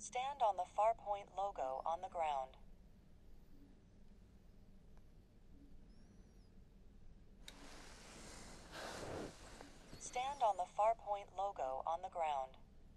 Stand on the Farpoint logo on the ground. Stand on the Farpoint logo on the ground.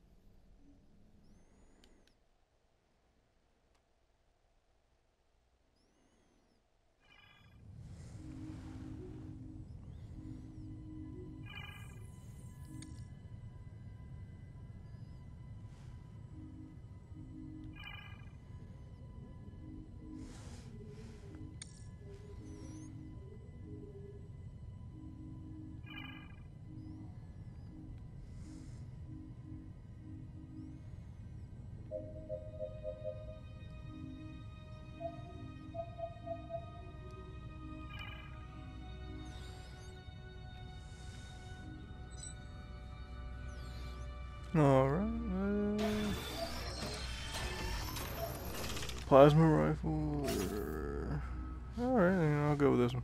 Alright. Plasma rifle. Alright, then I'll go with this one.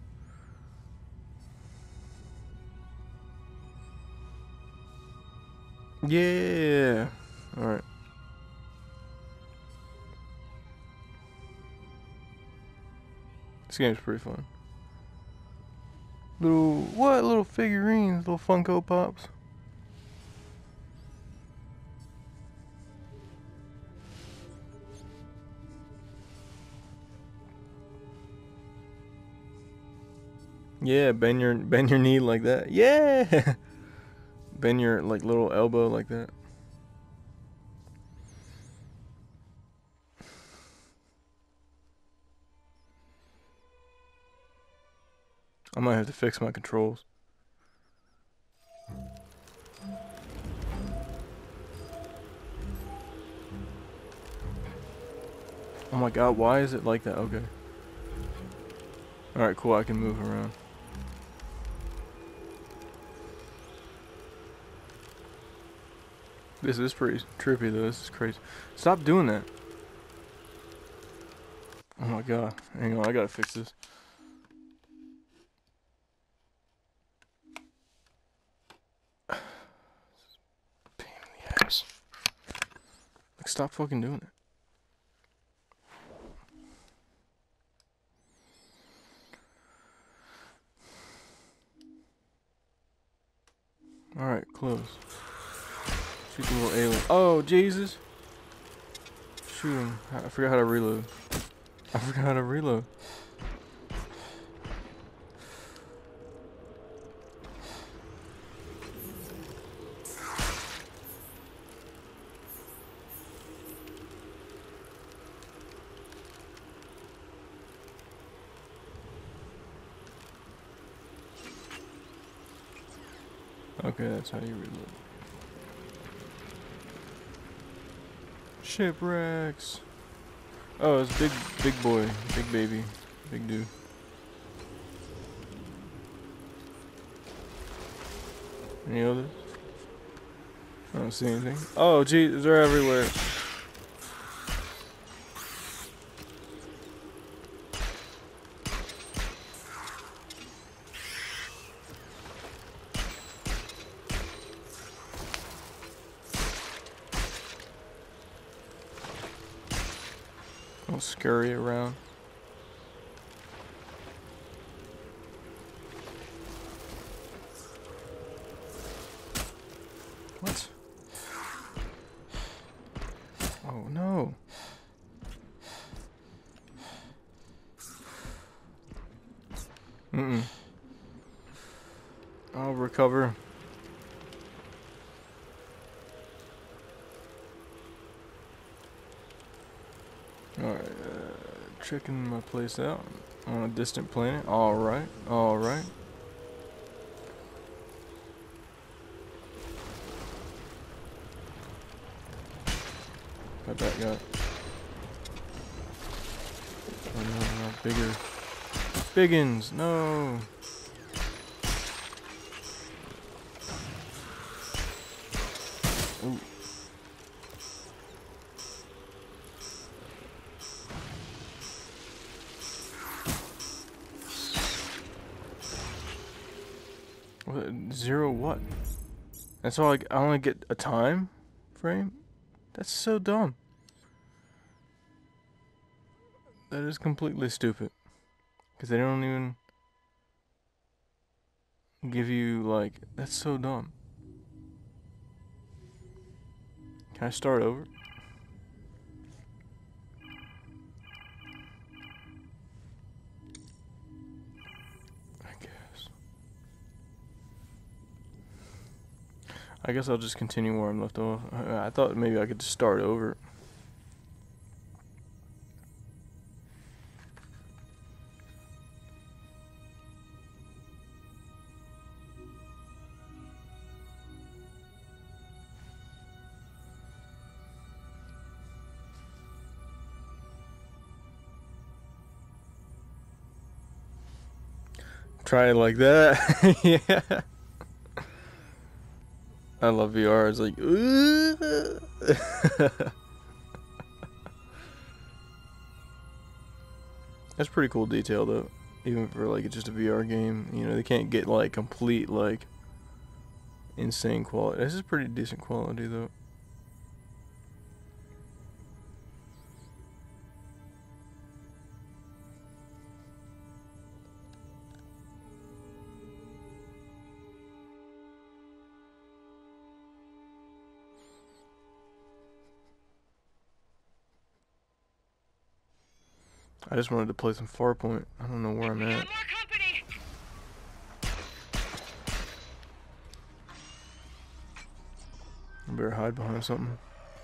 Yeah. Alright. This game's pretty fun. Little figurines, little Funko Pops. Yeah, bend your knee like that. Yeah. Bend your like little elbow like that. I might have to fix my controls. Oh my god, why is it like that? Okay. Alright, cool, I can move around. This is pretty trippy though, this is crazy. Stop doing that. Oh my god, hang on, I gotta fix this. Pain in the ass. Like, stop fucking doing it. Alright, close. Shoot the little alien. Oh, Jesus! Shoot him. I forgot how to reload. I forgot how to reload. Okay, that's how you reload. Shipwrecks. Oh, it's big boy, big baby, big dude. Any others? I don't see anything. Oh, gee, they're everywhere. Don't scurry around. What? Oh no. I'll recover. Alright, checking my place out on a distant planet. Alright, alright. Got that guy. Oh no, bigger. Biggins, no. Ooh. What, 0 what? That's all I only get a time frame? That's so dumb. That is completely stupid. Because they don't even give you, like, that's so dumb. Can I start over? I guess I'll just continue where I'm left off. I thought maybe I could just start over. Try it like that. Yeah. I love VR. It's like, that's pretty cool detail though. Even for like just a VR game, you know, they can't get like complete like insane quality. This is pretty decent quality though. I just wanted to play some Farpoint. I don't know where I'm at. I better hide behind something.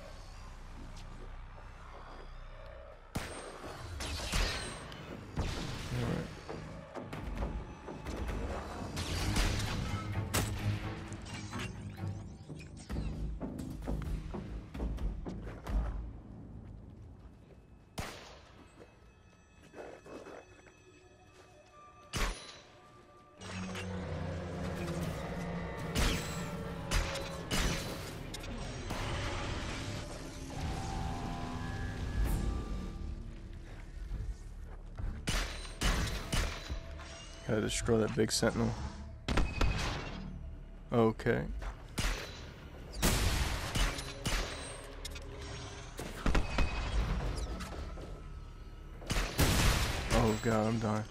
Alright. Gotta destroy that big sentinel. Okay. Oh god, I'm dying.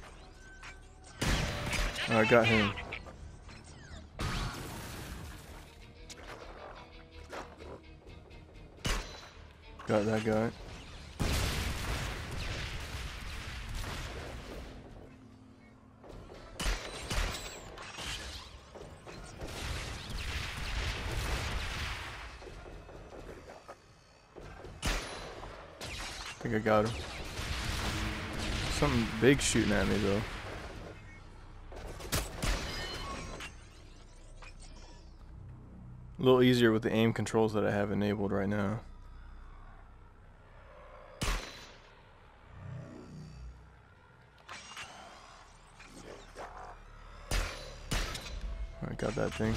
I got him. Got that guy. I think I got him. Something big shooting at me though. A little easier with the aim controls that I have enabled right now. I got that thing.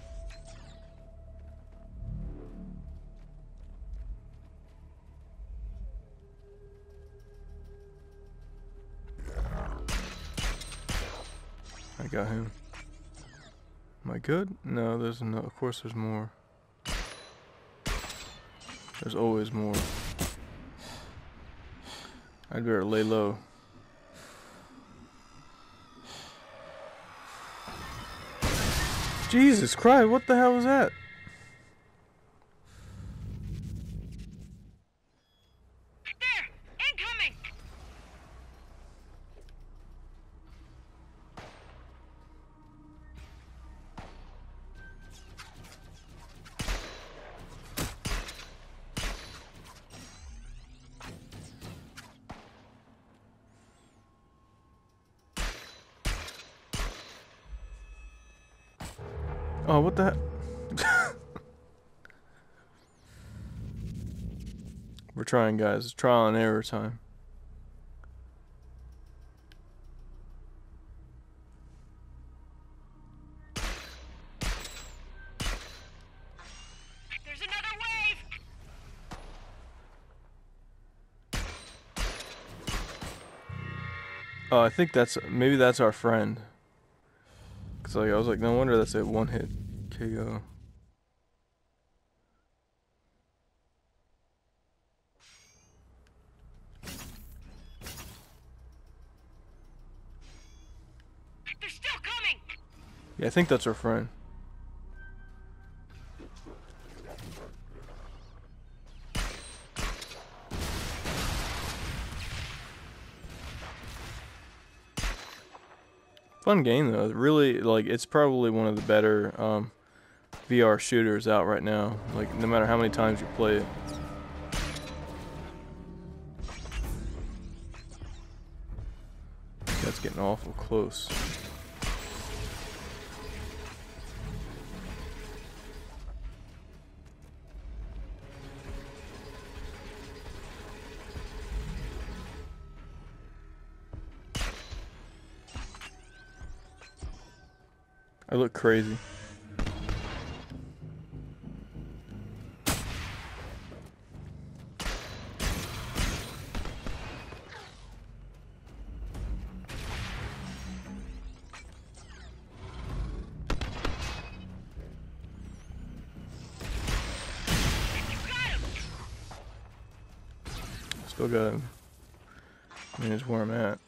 I got him. Am I good? No, there's no. Of course, there's more. There's always more. I'd better lay low. Jesus Christ! What the hell was that? There! Incoming! Oh, what the heck? We're trying, guys. It's trial and error time. There's another wave! Oh, I think maybe that's our friend. Cause like I was like, no wonder that's a one-hit KO. Yeah, I think that's our friend. Fun game though. Really, like, it's probably one of the better VR shooters out right now. Like, no matter how many times you play it. That's getting awful close. I look crazy. Still got him. I mean, it's where I'm at.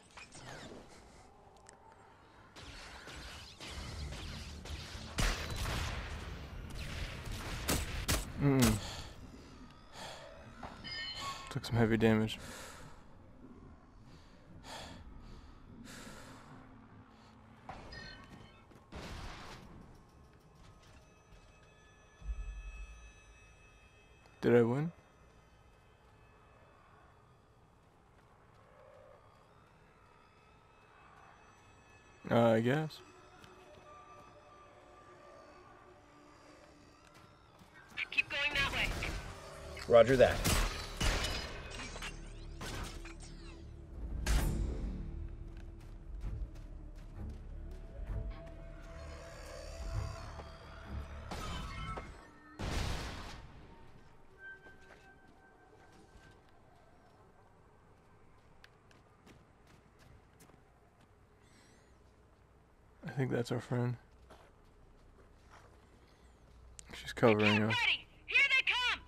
Took some heavy damage. Did I win? I guess. Keep going that way. Roger that. I think that's our friend. She's covering us. Ready! Here they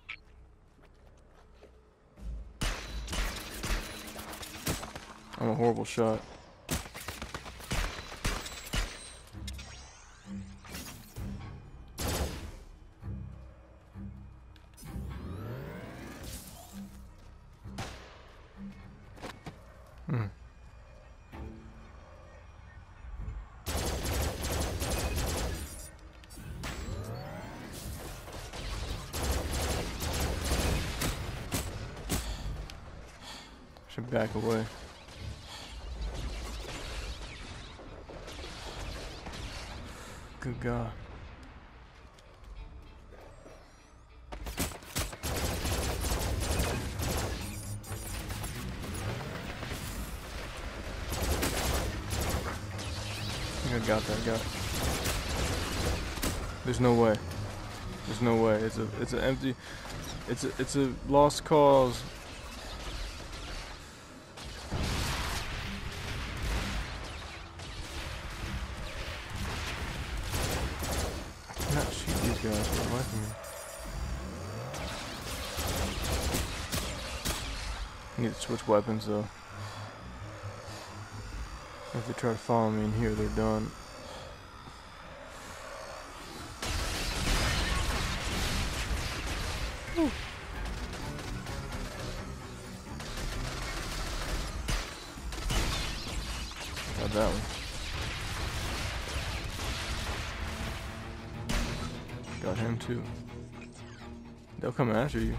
come! I'm a horrible shot. Should back away. Good God. I think I got that guy. There's no way. There's no way. It's an empty. It's a lost cause. Not shoot these guys for the life of me. I need to switch weapons though. If they try to follow me in here, they're done. Whew. Got that one. Got him too. They'll come after you.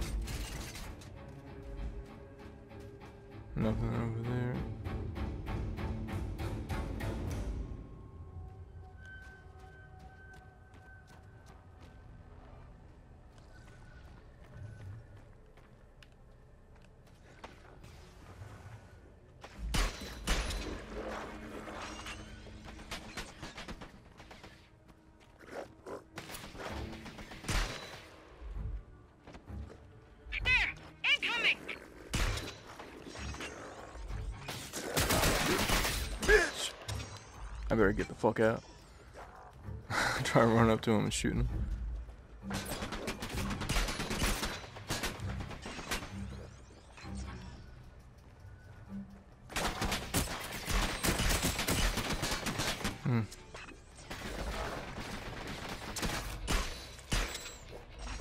Nothing over there. There! Incoming! Bitch! I better get the fuck out. Try and run up to him and shoot him.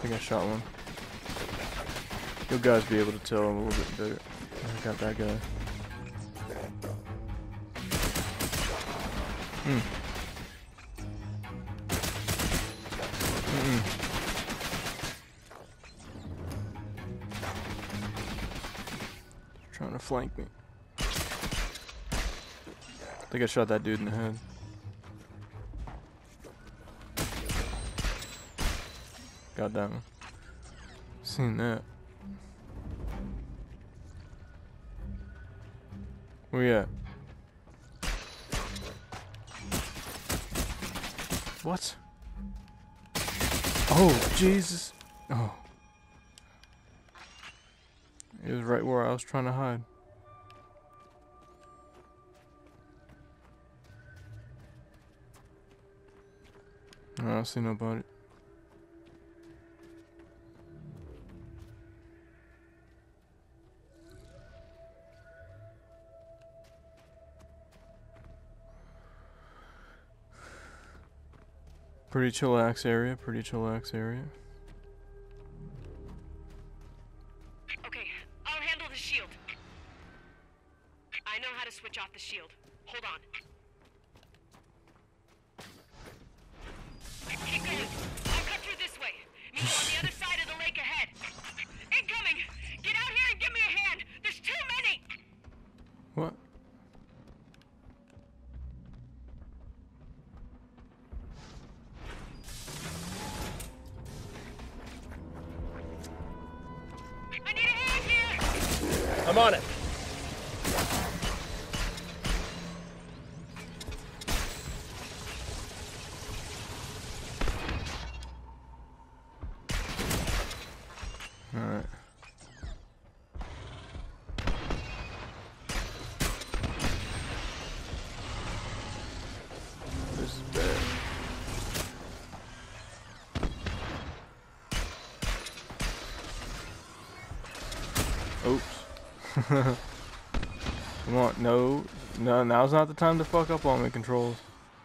think I shot one. You'll guys be able to tell a little bit better. I got that guy. Trying to flank me. I think I shot that dude in the head. Got that one. Seen that. Where you at? What? Oh, Jesus. Oh. It was right where I was trying to hide. I don't see nobody. Pretty chillax area, pretty chillax area. Okay, I'll handle the shield. I know how to switch off the shield. Hold on. Keep going. I'll cut through this way. Meet you on the other side of the lake ahead. Incoming! Get out here and give me a hand! There's too many! What? I need a hand here! I'm on it. Alright. This is bad. Oops. Come on, no, now's not the time to fuck up on the controls.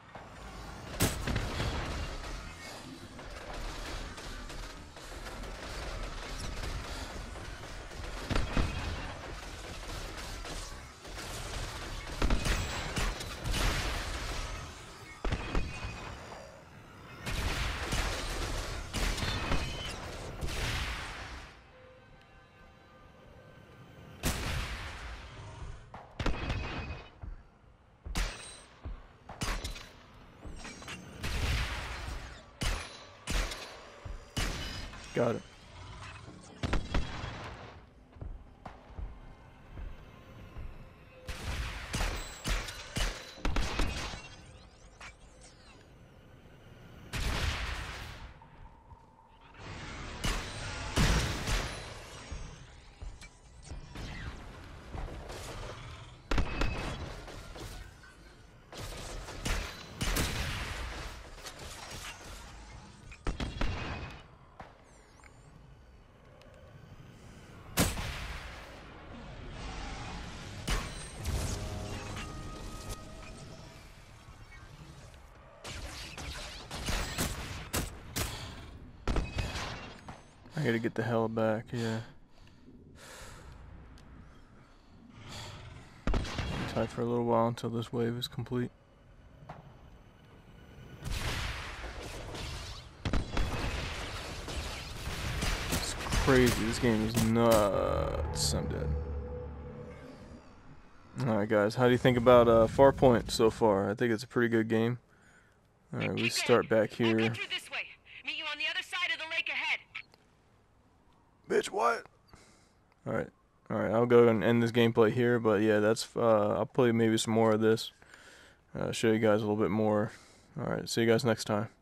Got it. I gotta get the hell back, yeah. Tight for a little while until this wave is complete. It's crazy, this game is nuts. I'm dead. Alright guys, how do you think about Farpoint so far? I think it's a pretty good game. Alright, we start back I'll here. cut through this way. Meet you on the other side of the lake ahead. Bitch, what? Alright. Alright, I'll go and end this gameplay here, but yeah, that's, I'll play maybe some more of this. Show you guys a little bit more. Alright, see you guys next time.